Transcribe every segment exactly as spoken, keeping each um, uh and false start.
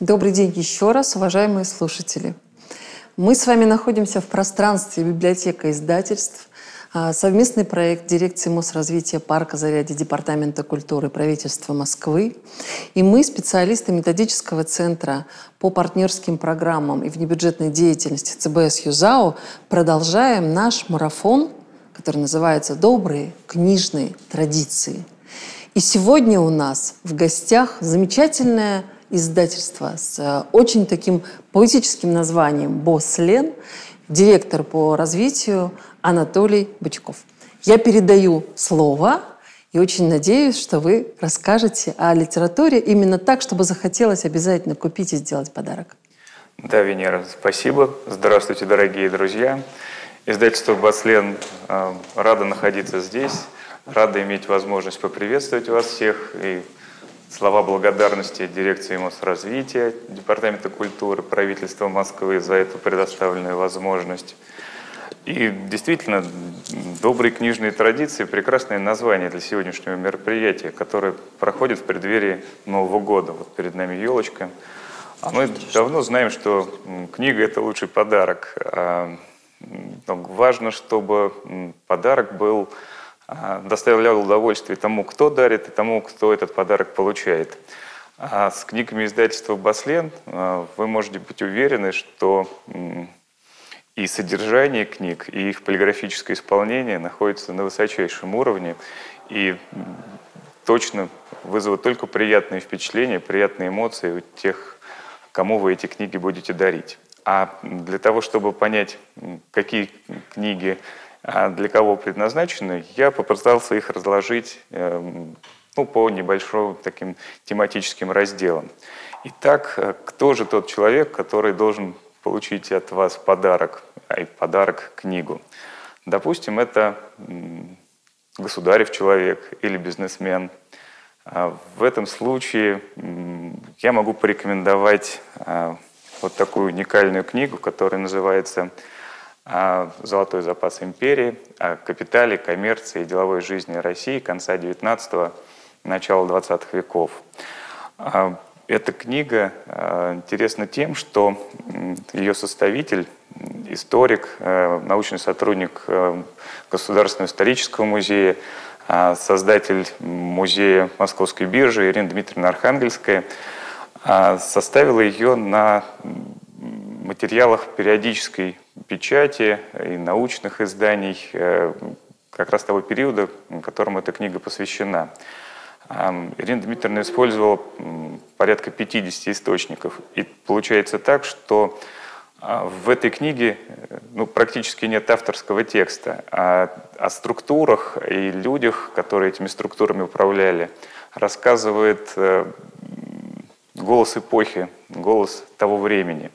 Добрый день еще раз, уважаемые слушатели. Мы с вами находимся в пространстве библиотека издательств, совместный проект дирекции Мосразвития Парка Зарядье, Департамента культуры правительства Москвы. И мы, специалисты методического центра по партнерским программам и внебюджетной деятельности ЦБС ЮЗАО, продолжаем наш марафон, который называется «Добрые книжные традиции». И сегодня у нас в гостях замечательное издательство с очень таким поэтическим названием «Бослен», директор по развитию Анатолий Бычков. Я передаю слово и очень надеюсь, что вы расскажете о литературе именно так, чтобы захотелось обязательно купить и сделать подарок. Да, Венера, спасибо. Здравствуйте, дорогие друзья. Издательство «Бослен» э, радо находиться здесь, радо иметь возможность поприветствовать вас всех. И слова благодарности дирекции Мосразвития, Департамента культуры, правительства Москвы за эту предоставленную возможность. И действительно, «Добрые книжные традиции» – прекрасное название для сегодняшнего мероприятия, которое проходит в преддверии Нового года. Вот перед нами елочка. А мы давно знаем, что книга – это лучший подарок. Важно, чтобы подарок был, доставлял удовольствие тому, кто дарит, и тому, кто этот подарок получает. А с книгами издательства «Бослен» вы можете быть уверены, что и содержание книг, и их полиграфическое исполнение находятся на высочайшем уровне и точно вызовут только приятные впечатления, приятные эмоции у тех, кому вы эти книги будете дарить. А для того, чтобы понять, какие книги для кого предназначены, я попытался их разложить ну, по небольшим таким тематическим разделам. Итак, кто же тот человек, который должен получить от вас подарок, а и подарок книгу? Допустим, это государев человек или бизнесмен. В этом случае я могу порекомендовать вот такую уникальную книгу, которая называется «Золотой запас империи. О капитале, коммерции и деловой жизни России конца девятнадцатого, начала двадцатых веков». Эта книга интересна тем, что ее составитель, историк, научный сотрудник Государственного исторического музея, создатель музея Московской биржи Ирина Дмитриевна Архангельская, составила ее на материалах периодической печати и научных изданий как раз того периода, которому эта книга посвящена. Ирина Дмитриевна использовала порядка пятидесяти источников. И получается так, что в этой книге ну, практически нет авторского текста. А о структурах и людях, которые этими структурами управляли, рассказывает голос эпохи, голос того времени.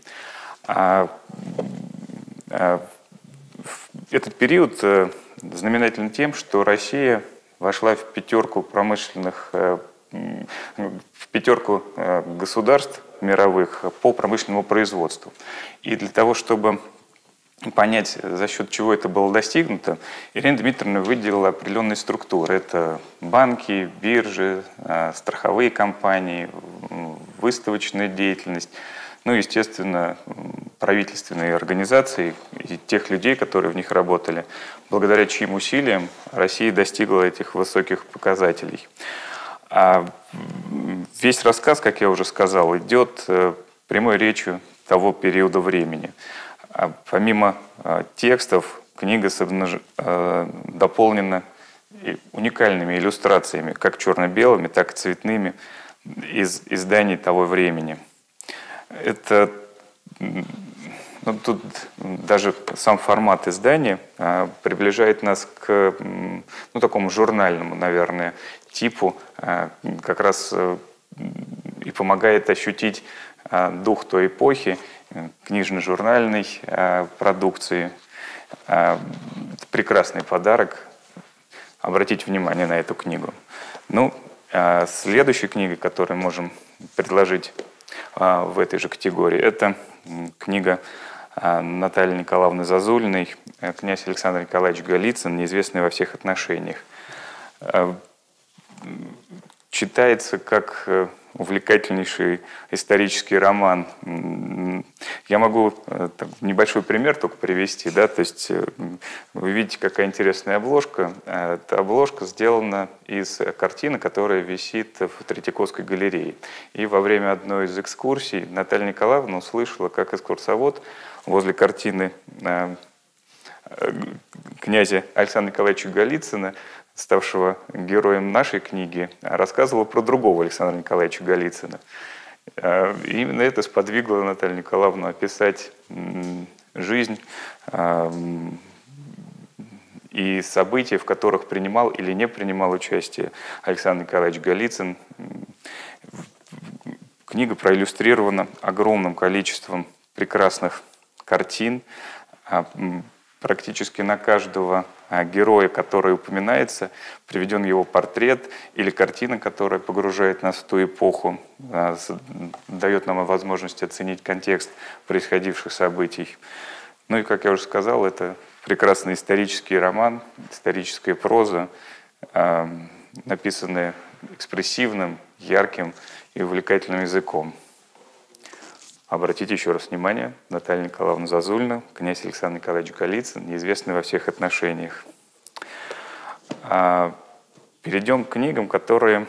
Этот период знаменателен тем, что Россия вошла в пятерку промышленных, в пятерку государств мировых по промышленному производству. И для того, чтобы понять, за счет чего это было достигнуто, Ирина Дмитриевна выделила определенные структуры. Это банки, биржи, страховые компании, выставочная деятельность, ну и, естественно, правительственные организации и тех людей, которые в них работали, благодаря чьим усилиям Россия достигла этих высоких показателей. А весь рассказ, как я уже сказал, идет прямой речью того периода времени. А помимо текстов, книга дополнена уникальными иллюстрациями, как черно-белыми, так и цветными, из изданий того времени. Это, ну, тут даже сам формат издания а, приближает нас к ну, такому журнальному, наверное, типу, а, как раз а, и помогает ощутить а, дух той эпохи, книжно-журнальной а, продукции. А, прекрасный подарок. Обратите внимание на эту книгу. Ну, а следующей книгой, которую можем предложить в этой же категории, это книга Натальи Николаевны Зазулиной «Князь Александр Николаевич Голицын. Неизвестный во всех отношениях». читается как увлекательнейший исторический роман. Я могу так, небольшой пример только привести. Да? То есть вы видите, какая интересная обложка. Эта обложка сделана из картины, которая висит в Третьяковской галерее. И во время одной из экскурсий Наталья Николаевна услышала, как экскурсовод возле картины князя Александра Николаевича Голицына, ставшего героем нашей книги, рассказывал про другого Александра Николаевича Голицына. И именно это сподвигло Наталью Николаевну описать жизнь и события, в которых принимал или не принимал участие Александр Николаевич Голицын. Книга проиллюстрирована огромным количеством прекрасных картин. Практически на каждого героя, который упоминается, приведен его портрет или картина, которая погружает нас в ту эпоху, дает нам возможность оценить контекст происходивших событий. Ну и, как я уже сказал, это прекрасный исторический роман, историческая проза, написанная экспрессивным, ярким и увлекательным языком. Обратите еще раз внимание, Наталья Николаевна Зазульна, князь Александр Николаевич Голицын, неизвестный во всех отношениях. Перейдем к книгам, которые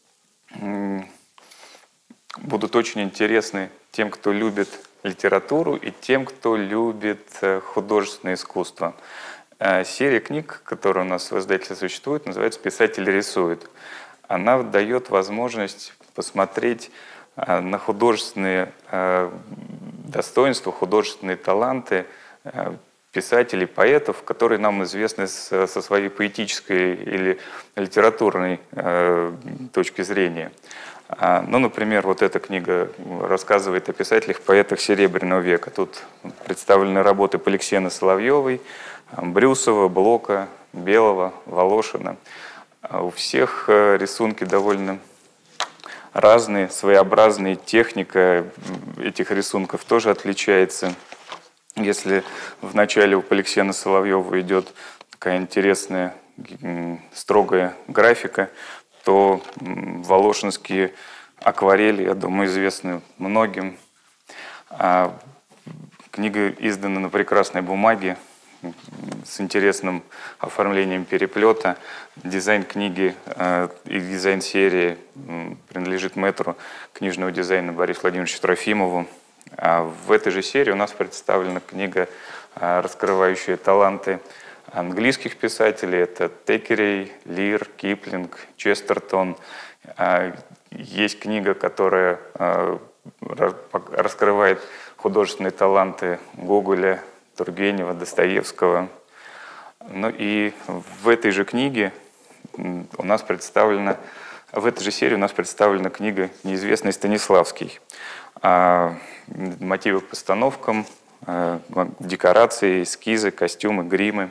будут очень интересны тем, кто любит литературу, и тем, кто любит художественное искусство. Серия книг, которая у нас в издательстве существует, называется «Писатель рисует». Она дает возможность посмотреть на художественные достоинства, художественные таланты писателей, поэтов, которые нам известны со своей поэтической или литературной точки зрения. Ну, например, вот эта книга рассказывает о писателях, поэтах Серебряного века. Тут представлены работы Поликсены Соловьевой, Брюсова, Блока, Белого, Волошина. У всех рисунки довольно разные, своеобразные, техника этих рисунков тоже отличается. Если в начале у Поликсена Соловьева идет такая интересная, строгая графика, то волошинские акварели, я думаю, известны многим. А книга издана на прекрасной бумаге с интересным оформлением переплета. Дизайн книги и дизайн серии принадлежит мэтру книжного дизайна Борису Владимировичу Трофимову. А в этой же серии у нас представлена книга, раскрывающая таланты английских писателей. Это Текерей, Лир, Киплинг, Честертон. Есть книга, которая раскрывает художественные таланты Гоголя, Тургенева, Достоевского. Ну и в этой же книге у нас представлена, в этой же серии у нас представлена книга «Неизвестный Станиславский». Мотивы к постановкам, декорации, эскизы, костюмы, гримы.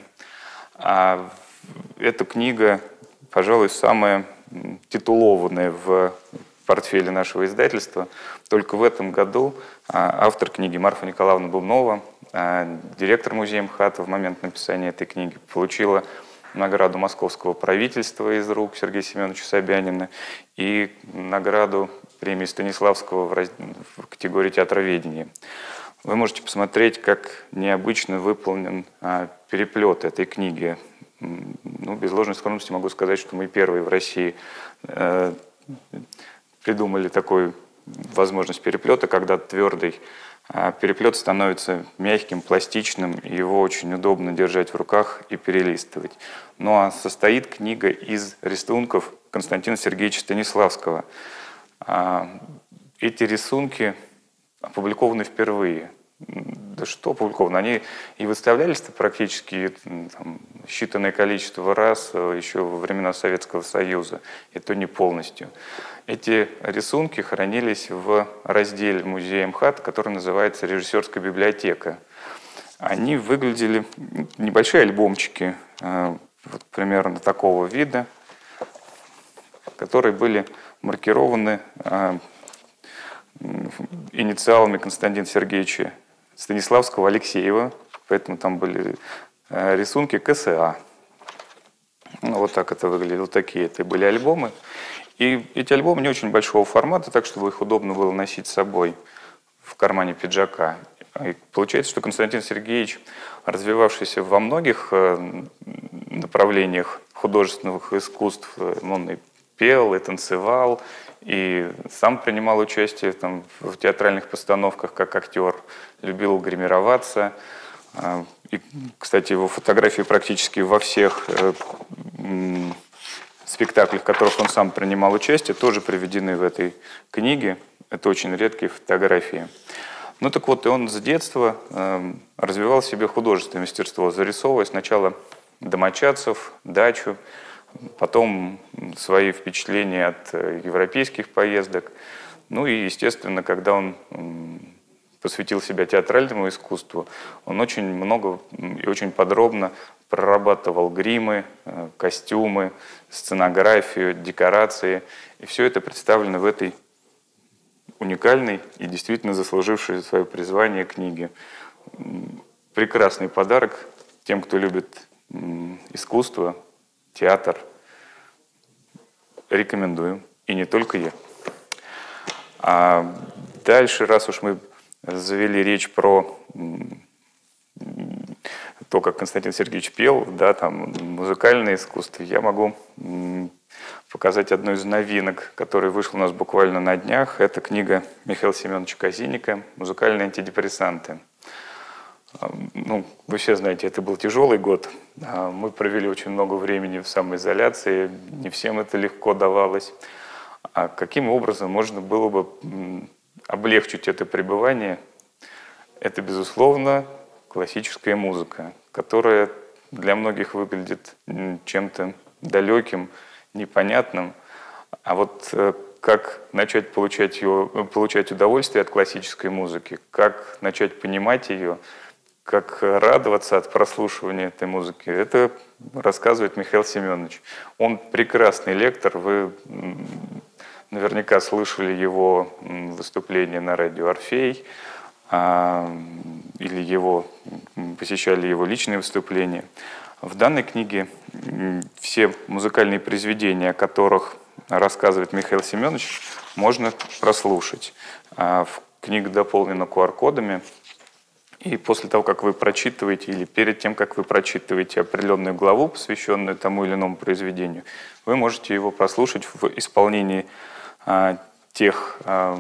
Эта книга, пожалуй, самая титулованная в портфеле нашего издательства. Только в этом году автор книги Марфа Николаевна Бубнова, директор музея МХАТа в момент написания этой книги, получила награду московского правительства из рук Сергея Семеновича Собянина и награду премии Станиславского в, раз... в категории театроведения. Вы можете посмотреть, как необычно выполнен а, переплет этой книги. Ну, без ложной скромности могу сказать, что мы первые в России э, придумали такую возможность переплета, когда твердый а переплет становится мягким, пластичным, и его очень удобно держать в руках и перелистывать. Ну а состоит книга из рисунков Константина Сергеевича Станиславского. Эти рисунки опубликованы впервые. Да что опубликованы? Они и выставлялись-то практически там, считанное количество раз еще во времена Советского Союза, и то не полностью. Эти рисунки хранились в разделе музея МХАТ, который называется «Режиссерская библиотека». Они выглядели, небольшие альбомчики, вот примерно такого вида, которые были маркированы инициалами Константина Сергеевича Станиславского, Алексеева, поэтому там были рисунки КСА. Ну, Вот так это выглядело. Такие это были альбомы. И эти альбомы не очень большого формата, так, чтобы их удобно было носить с собой в кармане пиджака. И получается, что Константин Сергеевич, развивавшийся во многих направлениях художественных искусств, он и пел, и танцевал, и сам принимал участие там, в театральных постановках как актер, любил гримироваться. И, кстати, его фотографии практически во всех спектаклях, в которых он сам принимал участие, тоже приведены в этой книге. Это очень редкие фотографии. Ну так вот, и он с детства э, развивал в себе художественное мастерство, зарисовывая сначала домочадцев, дачу, потом свои впечатления от европейских поездок. Ну и, естественно, когда он посвятил себя театральному искусству, он очень много и очень подробно прорабатывал гримы, костюмы, сценографию, декорации. И все это представлено в этой уникальной и действительно заслужившей свое призвание книге. Прекрасный подарок тем, кто любит искусство, театр. Рекомендую. И не только я. А дальше, раз уж мы завели речь про то, как Константин Сергеевич пел, да, там, музыкальное искусство, я могу показать одну из новинок, которая вышла у нас буквально на днях. Это книга Михаила Семеновича Казиника «Музыкальные антидепрессанты». Ну, вы все знаете, это был тяжелый год. Мы провели очень много времени в самоизоляции, не всем это легко давалось. А каким образом можно было бы облегчить это пребывание? Это, безусловно, классическая музыка, которая для многих выглядит чем-то далеким, непонятным. А вот как начать получать, ее, получать удовольствие от классической музыки, как начать понимать ее, как радоваться от прослушивания этой музыки, это рассказывает Михаил Семенович. Он прекрасный лектор, вы наверняка слышали его выступление на радио «Орфей», или его, посещали его личные выступления. В данной книге все музыкальные произведения, о которых рассказывает Михаил Семенович, можно прослушать. Книга дополнена ку ар кодами. И после того, как вы прочитываете, или перед тем, как вы прочитываете определенную главу, посвященную тому или иному произведению, вы можете его прослушать в исполнении а, тех а,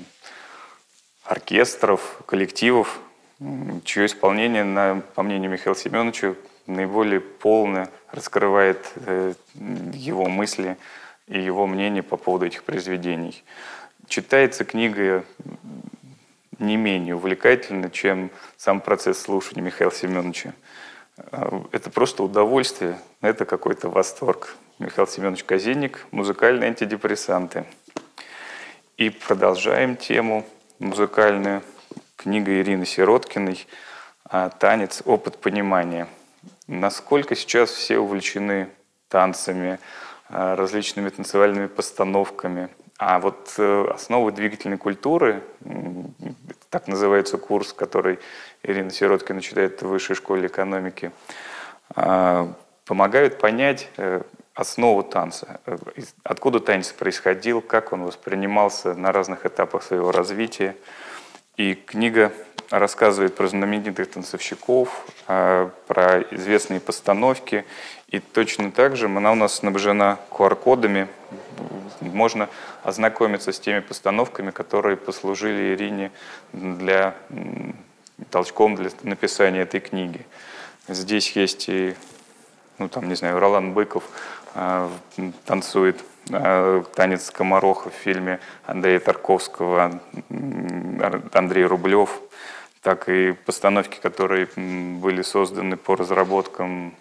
оркестров, коллективов, чье исполнение, на, по мнению Михаила Семеновича, наиболее полно раскрывает э, его мысли и его мнение по поводу этих произведений. Читается книга не менее увлекательно, чем сам процесс слушания Михаила Семеновича. Это просто удовольствие, это какой-то восторг. Михаил Семенович Казинник, «Музыкальные антидепрессанты». И продолжаем тему музыкальную. Книга Ирины Сироткиной «Танец. Опыт понимания». Насколько сейчас все увлечены танцами, различными танцевальными постановками. А вот основы двигательной культуры, так называется курс, который Ирина Сироткина читает в Высшей школе экономики, помогают понять основу танца, откуда танец происходил, как он воспринимался на разных этапах своего развития. И книга рассказывает про знаменитых танцовщиков, про известные постановки. И точно так же она у нас снабжена ку ар кодами. Можно ознакомиться с теми постановками, которые послужили Ирине для толчком для написания этой книги. Здесь есть и, ну там, не знаю, Ролан Быков э, танцует э, танец скомороха в фильме Андрея Тарковского, Андрей Рублев, так и постановки, которые были созданы по разработкам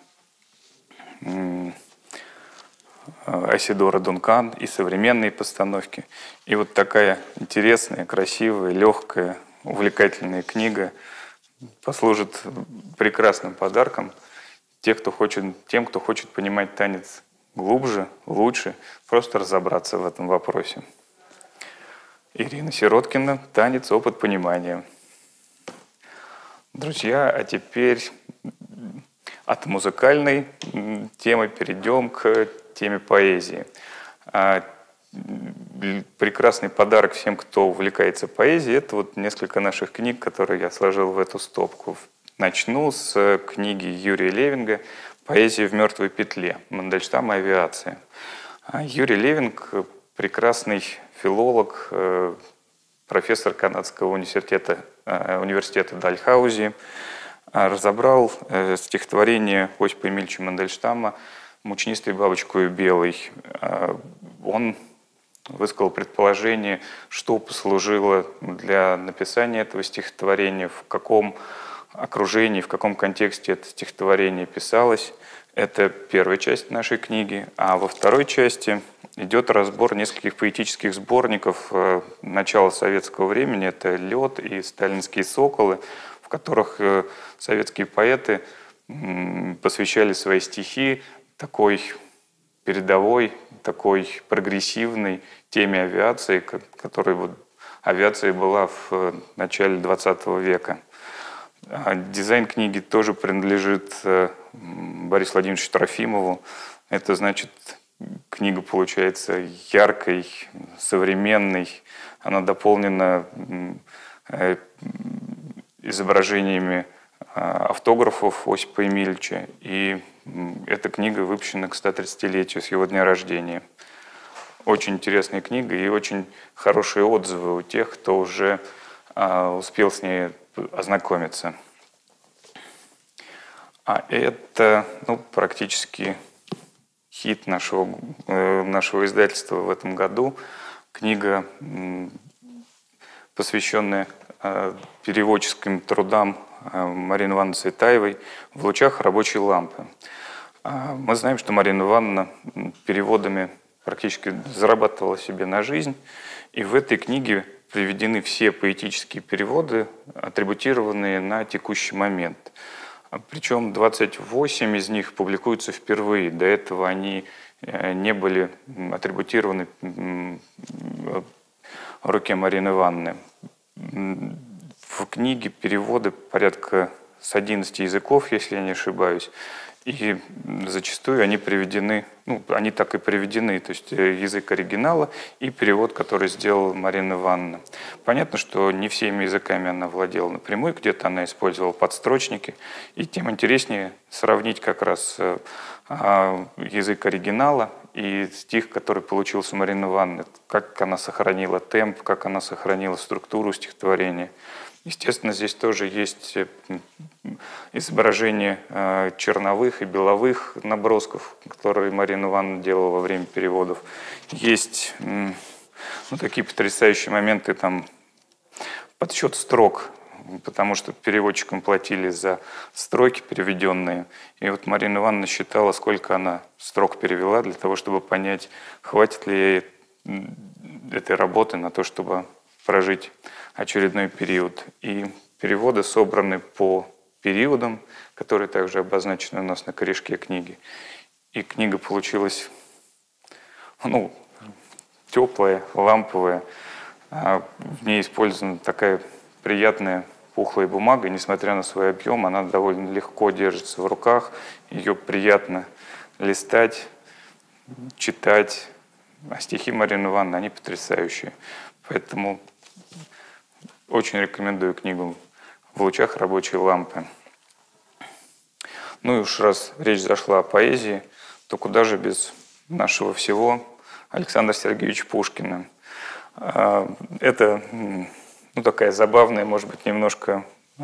Айседора Дункан, и современные постановки. И вот такая интересная, красивая, легкая, увлекательная книга послужит прекрасным подарком тех, кто хочет, тем, кто хочет понимать танец глубже, лучше, просто разобраться в этом вопросе. Ирина Сироткина, «Танец. Опыт понимания». Друзья, а теперь от музыкальной темы перейдем к теме поэзии. Прекрасный подарок всем, кто увлекается поэзией, это вот несколько наших книг, которые я сложил в эту стопку. Начну с книги Юрия Левинга «Поэзия в мертвой петле. Мандельштам и авиация». Юрий Левинг – прекрасный филолог, профессор Канадского университета, университета Дальхаузи, разобрал стихотворение Осипа Эмильевича Мандельштама «Мучнистый бабочкою белый». Он высказал предположение, что послужило для написания этого стихотворения, в каком окружении, в каком контексте это стихотворение писалось. Это первая часть нашей книги. А во второй части идет разбор нескольких поэтических сборников начала советского времени. Это «Лед» и «Сталинские соколы», в которых советские поэты посвящали свои стихи такой передовой, такой прогрессивной теме авиации, которой вот авиация была в начале двадцатого века. Дизайн книги тоже принадлежит Борису Владимировичу Трофимову. Это значит, книга получается яркой, современной. Она дополнена изображениями автографов Осипа Эмильевича. И эта книга выпущена к ста тридцатилетию с его дня рождения. Очень интересная книга и очень хорошие отзывы у тех, кто уже а, успел с ней ознакомиться. А это ну, практически хит нашего, э, нашего издательства в этом году. Книга, посвященная э, переводческим трудам э, Марины Ивановны Цветаевой «В лучах рабочей лампы». Э, мы знаем, что Марина Ивановна переводами практически зарабатывала себе на жизнь. И в этой книге приведены все поэтические переводы, атрибутированные на текущий момент. Причем двадцать восемь из них публикуются впервые. До этого они не были атрибутированы в руке Марины Ивановны. В книге переводы порядка с одиннадцати языков, если я не ошибаюсь. И зачастую они приведены, ну, они так и приведены, то есть язык оригинала и перевод, который сделала Марина Ивановна. Понятно, что не всеми языками она владела напрямую, где-то она использовала подстрочники, и тем интереснее сравнить как раз язык оригинала и стих, который получился у Марины Ивановны, как она сохранила темп, как она сохранила структуру стихотворения. Естественно, здесь тоже есть изображение черновых и беловых набросков, которые Марина Ивановна делала во время переводов. Есть ну, такие потрясающие моменты, там, подсчет строк, потому что переводчикам платили за строки переведенные. И вот Марина Ивановна считала, сколько она строк перевела, для того, чтобы понять, хватит ли ей этой работы на то, чтобы прожить очередной период. И переводы собраны по периодам, которые также обозначены у нас на корешке книги. И книга получилась ну, теплая, ламповая. В ней использована такая приятная пухлая бумага. Несмотря на свой объем, она довольно легко держится в руках. Ее приятно листать, читать. А стихи Марины Ивановны, они потрясающие. Поэтому очень рекомендую книгу «В лучах рабочей лампы». Ну и уж раз речь зашла о поэзии, то куда же без нашего всего Александра Сергеевича Пушкина. Это ну, такая забавная, может быть, немножко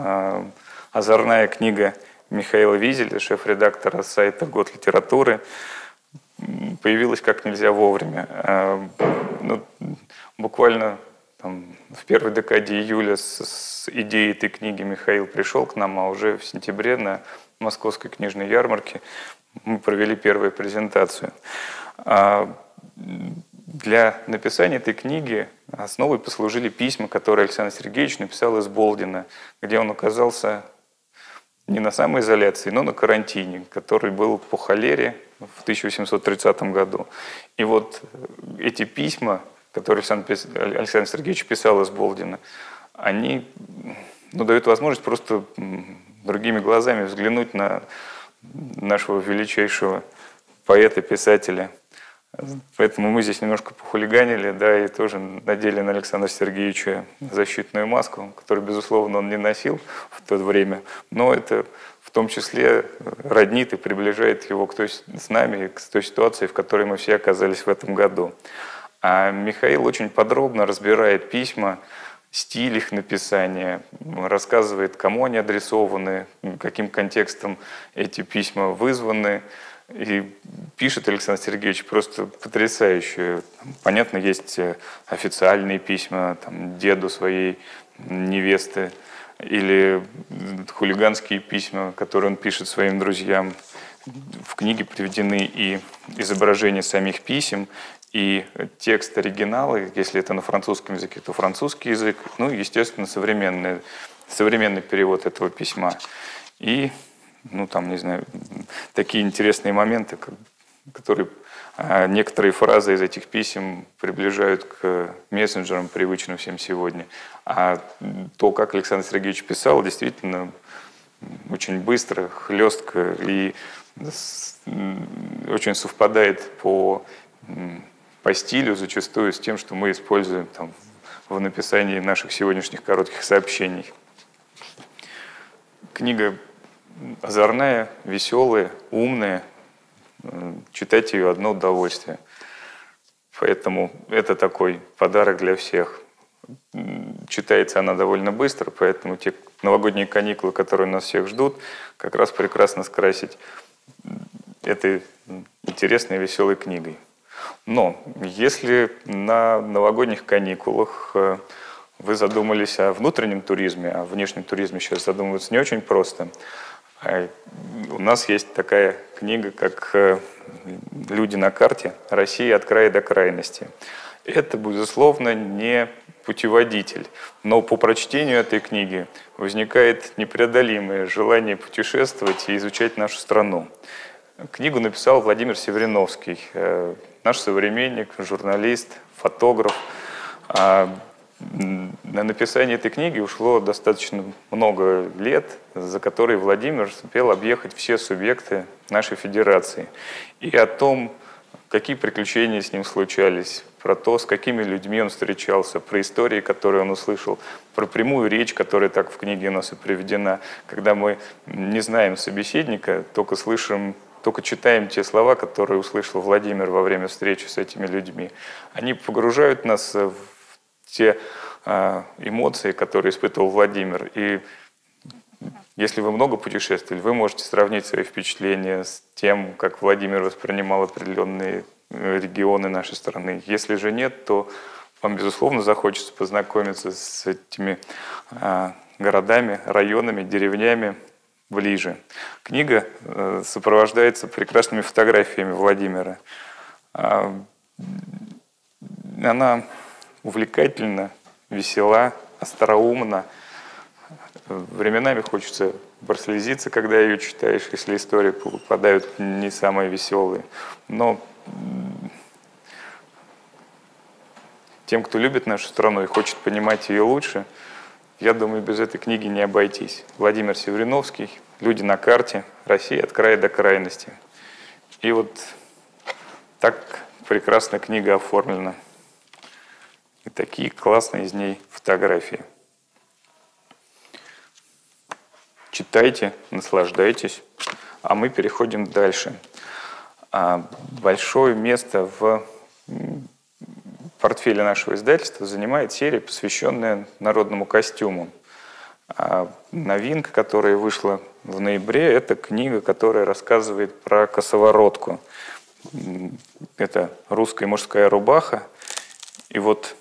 озорная книга Михаила Визеля, шеф-редактора сайта «Год литературы». Появилась как нельзя вовремя. Ну, буквально там, в первой декаде июля с, с идеей этой книги Михаил пришел к нам, а уже в сентябре на Московской книжной ярмарке мы провели первую презентацию. Для написания этой книги основой послужили письма, которые Александр Сергеевич написал из Болдина, где он оказался не на самоизоляции, но на карантине, который был по холере в тысяча восемьсот тридцатом году. И вот эти письма, которые Александр, Александр Сергеевич писал из Болдина, они ну, дают возможность просто другими глазами взглянуть на нашего величайшего поэта, писателя. Поэтому мы здесь немножко похулиганили, да, и тоже надели на Александра Сергеевича защитную маску, которую, безусловно, он не носил в то время, но это в том числе роднит и приближает его к той, с нами, к той ситуации, в которой мы все оказались в этом году. А Михаил очень подробно разбирает письма, стиль их написания, рассказывает, кому они адресованы, каким контекстом эти письма вызваны. И пишет Александр Сергеевич просто потрясающе. Понятно, есть официальные письма там, деду своей невесты или хулиганские письма, которые он пишет своим друзьям. В книге приведены и изображения самих писем, и текст оригинала, если это на французском языке, то французский язык, ну, естественно, современный, современный перевод этого письма. И ну, там, не знаю, такие интересные моменты, которые некоторые фразы из этих писем приближают к мессенджерам, привычным всем сегодня. А то, как Александр Сергеевич писал, действительно очень быстро, хлестко и очень совпадает по, по стилю зачастую с тем, что мы используем там, в написании наших сегодняшних коротких сообщений. Книга озорная, веселая, умная. Читать ее одно удовольствие. Поэтому это такой подарок для всех. Читается она довольно быстро, поэтому те новогодние каникулы, которые нас всех ждут, как раз прекрасно скрасить этой интересной, веселой книгой. Но если на новогодних каникулах вы задумались о внутреннем туризме, о внешнем туризме сейчас задумываться не очень просто, у нас есть такая книга, как «Люди на карте. Россия от края до крайности». Это, безусловно, не путеводитель, но по прочтению этой книги возникает непреодолимое желание путешествовать и изучать нашу страну. Книгу написал Владимир Севриновский, наш современник, журналист, фотограф. На написание этой книги ушло достаточно много лет, за которые Владимир успел объехать все субъекты нашей федерации. И о том, какие приключения с ним случались, про то, с какими людьми он встречался, про истории, которые он услышал, про прямую речь, которая так в книге у нас и приведена, когда мы не знаем собеседника, только слышим, только читаем те слова, которые услышал Владимир во время встречи с этими людьми. Они погружают нас в те эмоции, которые испытывал Владимир. И если вы много путешествовали, вы можете сравнить свои впечатления с тем, как Владимир воспринимал определенные регионы нашей страны. Если же нет, то вам, безусловно, захочется познакомиться с этими городами, районами, деревнями ближе. Книга сопровождается прекрасными фотографиями Владимира. Она увлекательна, весела, остроумна. Временами хочется прослезиться, когда ее читаешь, если истории попадают не самые веселые. Но тем, кто любит нашу страну и хочет понимать ее лучше, я думаю, без этой книги не обойтись. Владимир Севриновский, «Люди на карте. Россия от края до крайности». И вот так прекрасно книга оформлена. И такие классные из ней фотографии. Читайте, наслаждайтесь, а мы переходим дальше. Большое место в портфеле нашего издательства занимает серия, посвященная народному костюму. Новинка, которая вышла в ноябре, это книга, которая рассказывает про косоворотку. Это русская мужская рубаха. И вот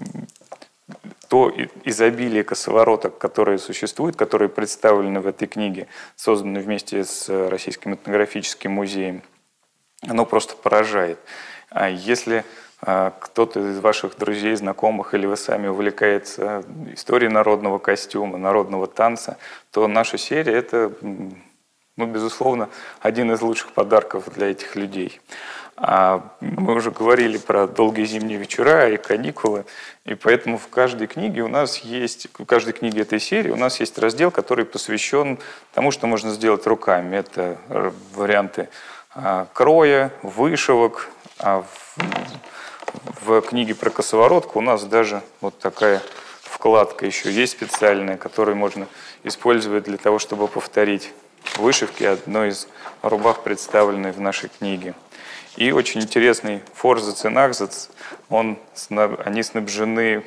то изобилие косовороток, которые существуют, которые представлены в этой книге, созданной вместе с Российским этнографическим музеем, оно просто поражает. А если кто-то из ваших друзей, знакомых или вы сами увлекается историей народного костюма, народного танца, то наша серия – это, ну, безусловно, один из лучших подарков для этих людей. А мы уже говорили про долгие зимние вечера и каникулы, и поэтому в каждой книге у нас есть, в каждой книге этой серии у нас есть раздел, который посвящен тому, что можно сделать руками. Это варианты кроя, вышивок. А в, в книге про косоворотку у нас даже вот такая вкладка еще есть специальная, которую можно использовать для того, чтобы повторить вышивки одной из рубах, представленной в нашей книге. И очень интересный форзац и нахзац, он, они снабжены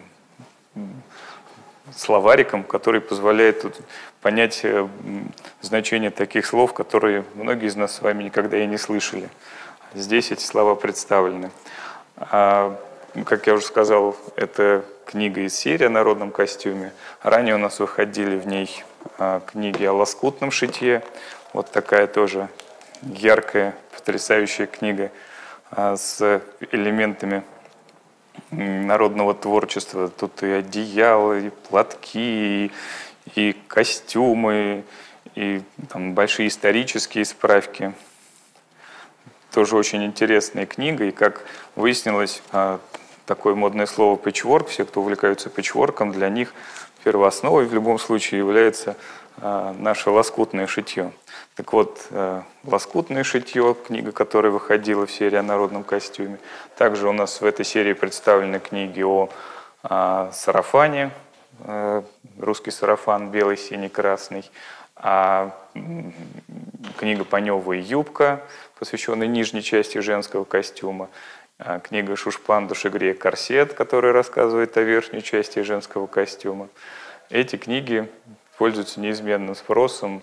словариком, который позволяет понять значение таких слов, которые многие из нас с вами никогда и не слышали. Здесь эти слова представлены. А, как я уже сказал, это книга из серии о народном костюме. Ранее у нас выходили в ней а, книги о лоскутном шитье. Вот такая тоже яркая, потрясающая книга а, с элементами народного творчества. Тут и одеяла, и платки, и, и костюмы, и там, большие исторические справки. Тоже очень интересная книга. И, как выяснилось, такое модное слово «пэтчворк», все, кто увлекаются пэтчворком, для них первоосновой в любом случае является наше лоскутное шитье. Так вот, лоскутное шитье, книга, которая выходила в серии о народном костюме. Также у нас в этой серии представлены книги о сарафане, русский сарафан белый, синий, красный, а книга Панева и юбка, посвященная нижней части женского костюма, книга Шушпан Душегрея «Корсет», которая рассказывает о верхней части женского костюма. Эти книги пользуются неизменным спросом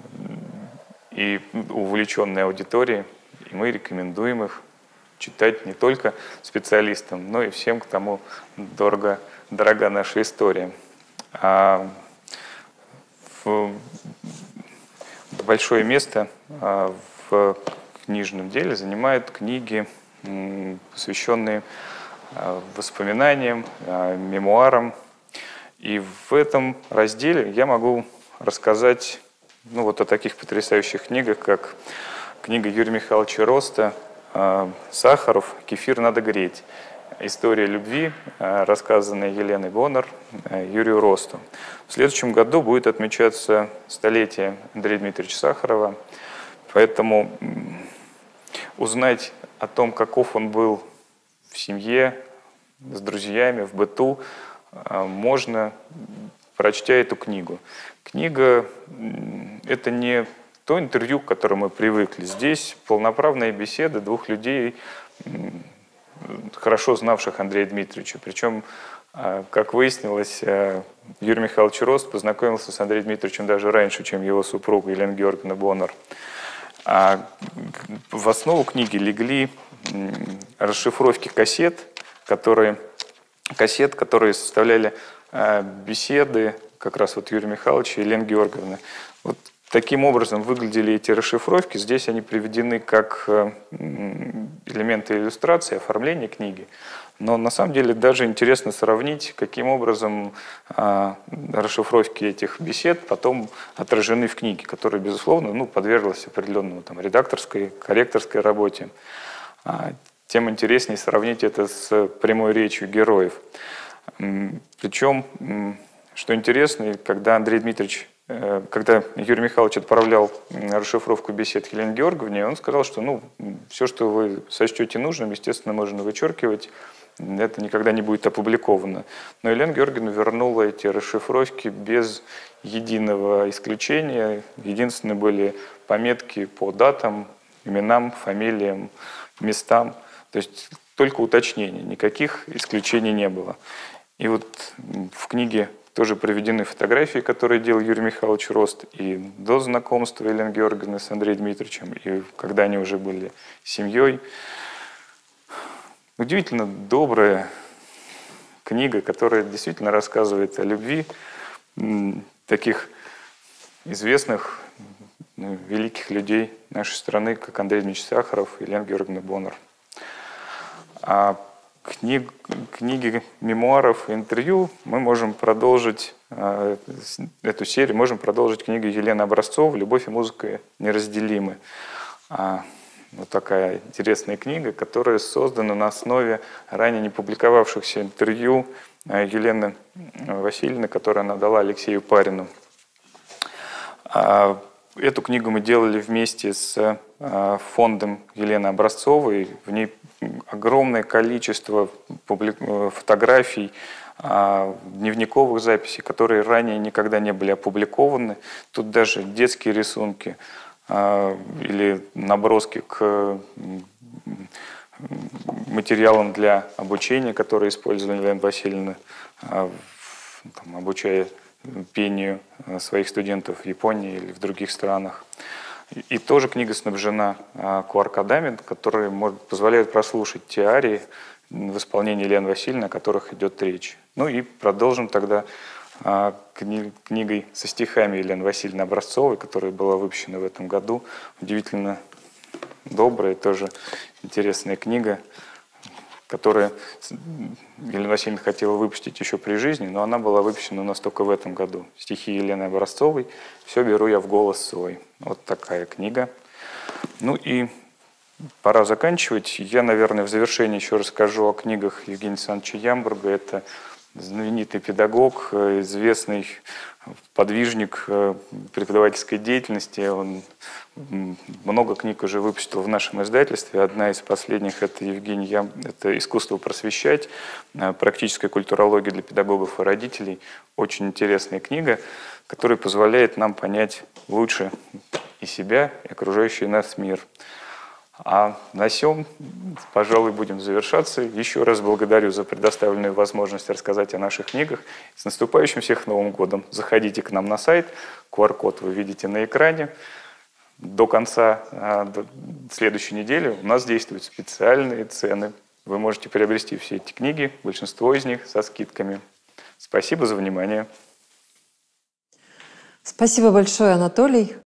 и увлеченной аудиторией, и мы рекомендуем их читать не только специалистам, но и всем, кому дорого, дорога наша история. А в большое место в книжном деле занимают книги, посвященные воспоминаниям, мемуарам. И в этом разделе я могу рассказать ну, вот о таких потрясающих книгах, как книга Юрия Михайловича Роста «Сахаров. Кефир надо греть». История любви, рассказанная Еленой Боннер Юрию Росту. В следующем году будет отмечаться столетие Андрея Дмитриевича Сахарова, поэтому узнать о том, каков он был в семье, с друзьями, в быту, можно, прочтя эту книгу. Книга – это не то интервью, к которому мы привыкли. Здесь полноправная беседа двух людей, хорошо знавших Андрея Дмитриевича. Причем, как выяснилось, Юрий Михайлович Рост познакомился с Андреем Дмитриевичем даже раньше, чем его супруга Елена Георгиевна Боннер. А в основу книги легли расшифровки кассет, которые, кассет, которые составляли беседы как раз вот Юрия Михайловича и Елены Георгиевны. Вот таким образом выглядели эти расшифровки. Здесь они приведены как элементы иллюстрации, оформления книги. Но на самом деле даже интересно сравнить, каким образом а, расшифровки этих бесед потом отражены в книге, которая, безусловно, ну, подверглась определенному там, редакторской, корректорской работе. А, тем интереснее сравнить это с прямой речью героев. Причем, что интересно, когда Андрей Дмитриевич, когда Юрий Михайлович отправлял расшифровку бесед Елене Георгиевне, он сказал, что ну, все, что вы сочтете нужным, естественно, можно вычеркивать. Это никогда не будет опубликовано. Но Елена Георгиевна вернула эти расшифровки без единого исключения. Единственные были пометки по датам, именам, фамилиям, местам. То есть только уточнения, никаких исключений не было. И вот в книге тоже приведены фотографии, которые делал Юрий Михайлович Рост и до знакомства Елены Георгиевны с Андреем Дмитриевичем, и когда они уже были семьей. Удивительно добрая книга, которая действительно рассказывает о любви таких известных, великих людей нашей страны, как Андрей Дмитриевич Сахаров и Елена Георгиевна Боннер. А книг, книги мемуаров и интервью мы можем продолжить, эту серию можем продолжить книгой Елены Образцовой «Любовь и музыка неразделимы». вот такая интересная книга, которая создана на основе ранее не публиковавшихся интервью Елены Васильевны, которое она дала Алексею Парину. Эту книгу мы делали вместе с фондом Елены Образцовой. В ней огромное количество фотографий, дневниковых записей, которые ранее никогда не были опубликованы. Тут даже детские рисунки или наброски к материалам для обучения, которые использовали Елена Васильевна, там, обучая пению своих студентов в Японии или в других странах. И тоже книга снабжена ку ар-кодами, которые позволяют прослушать те арии в исполнении Елены Васильевны, о которых идет речь. Ну и продолжим тогда книгой со стихами Елены Васильевны Образцовой, которая была выпущена в этом году. Удивительно добрая, тоже интересная книга, которую Елена Васильевна хотела выпустить еще при жизни, но она была выпущена у нас только в этом году. Стихи Елены Образцовой «Все беру я в голос свой». Вот такая книга. Ну и пора заканчивать. Я, наверное, в завершении еще расскажу о книгах Евгения Александровича Ямбурга. Это знаменитый педагог, известный подвижник преподавательской деятельности. Он много книг уже выпустил в нашем издательстве. Одна из последних – это Евгений Ям... это «Искусство просвещать. Практическая культурология для педагогов и родителей». Очень интересная книга, которая позволяет нам понять лучше и себя, и окружающий нас мир. А на сём, пожалуй, будем завершаться. Еще раз благодарю за предоставленную возможность рассказать о наших книгах. С наступающим всех Новым годом! Заходите к нам на сайт, ку ар-код вы видите на экране. До конца до следующей недели у нас действуют специальные цены. Вы можете приобрести все эти книги, большинство из них со скидками. Спасибо за внимание. Спасибо большое, Анатолий.